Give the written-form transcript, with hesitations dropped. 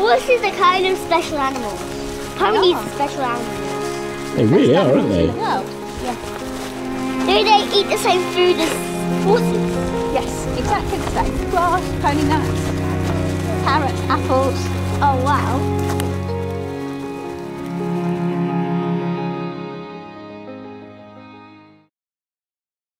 Horses are kind of special animals. Ponies are special animals. They really are, aren't they? Yeah. Do they eat the same food as horses? Yes, exactly the same. Grass, pony nuts, carrots, apples. Oh wow.